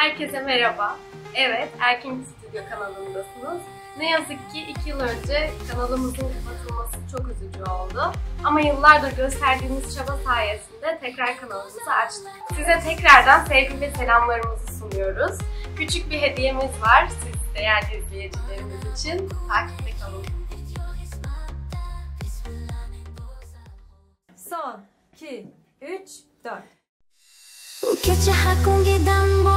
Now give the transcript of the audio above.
Herkese merhaba. Evet, Erkin Stüdyo kanalındasınız. Ne yazık ki 2 yıl önce kanalımızın kapatılması çok üzücü oldu. Ama yıllardır gösterdiğimiz çaba sayesinde tekrar kanalımızı açtık. Size tekrardan sevgi ve selamlarımızı sunuyoruz. Küçük bir hediyemiz var siz değerli izleyicilerimiz için. Takipte kalın. Son, 2, 3, 4. Gece her 공기단